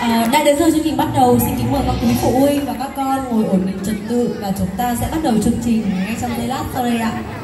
Đã đến giờ chương trình bắt đầu, xin kính mời các quý phụ huynh và các con ngồi ổn định trật tự và chúng ta sẽ bắt đầu chương trình ngay trong giây lát sau đây ạ.